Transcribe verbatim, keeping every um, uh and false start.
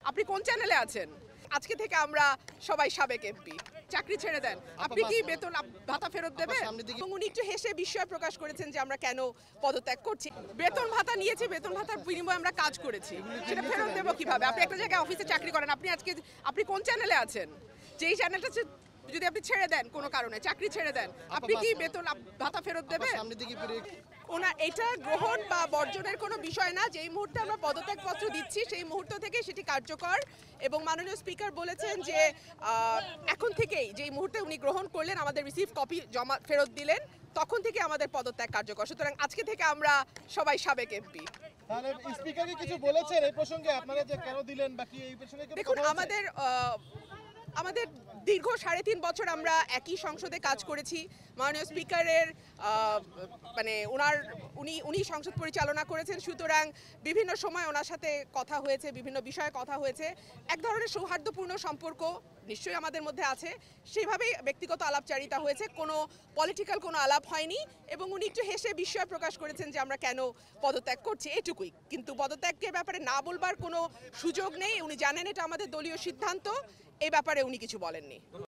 আপনি কোন চ্যানেলে আছেন? আজকে থেকে আমরা সবাই সাবেক এমপি। চাকরি ছেড়ে দেন, আপনি কি বেতন ভাতা ফেরত দেবেন? এবং উনি একটু হেসে বিস্ময় প্রকাশ করেছেন যে আমরা কেন পদত্যাগ করছি। বেতন ভাতা নিয়েছি, বেতন ভাতার বিনিময়ে আমরা কাজ করেছি, সেটা ফেরত দেবো কিভাবে? আপনি একটা জায়গায় অফিসে চাকরি করেন, আপনি আজকে আপনি কোন চ্যানেলে আছেন? যেই চ্যানেলটা যদি আপনি ছেড়ে দেন কোনো কারণে, চাকরি ছেড়ে দেন, আপনি কি বেতন ভাতা ফেরত দেবেন? ওনা এটা গ্রহণ বা বর্জনের কোনো বিষয় না। যেই মুহূর্তে আমরা পদত্যাগপত্র দিচ্ছি সেই মুহূর্ত থেকে সেটি কার্যকর, এবং মাননীয় স্পিকার বলেছেন যে এখন থেকেই যেই মুহূর্তে উনি গ্রহণ করলেন, আমাদের রিসিভ কপি জমা ফেরত দিলেন, তখন থেকে আমাদের পদত্যাগ কার্যকর। সুতরাং আজকে থেকে আমরা সবাই সাবেক এমপি। তাহলে স্পিকার কি কিছু বলেছেন এই প্রসঙ্গে, আপনারা যে কেন দিলেন বাকি এই প্রসঙ্গে? দেখুন, আমাদের আমাদের দীর্ঘ সাড়ে তিন বছর আমরা একই সংসদে কাজ করেছি। মাননীয় স্পিকারের মানে ওনার উনি উনি সংসদ পরিচালনা করেছেন, সুতরাং বিভিন্ন সময় ওনার সাথে কথা হয়েছে, বিভিন্ন বিষয়ে কথা হয়েছে। এক ধরনের সৌহার্দ্যপূর্ণ সম্পর্ক নিশ্চয়ই আমাদের মধ্যে আছে, সেভাবেই ব্যক্তিগত আলাপচারিতা হয়েছে, কোনো পলিটিক্যাল কোনো আলাপ হয়নি। এবং উনি একটু হেসে বিস্ময় প্রকাশ করেছেন যে আমরা কেন পদত্যাগ করছি, এটুকুই। কিন্তু পদত্যাগের ব্যাপারে না বলবার কোনো সুযোগ নেই, উনি জানেন এটা আমাদের দলীয় সিদ্ধান্ত, এই ব্যাপারে উনি কিছু বলেননি।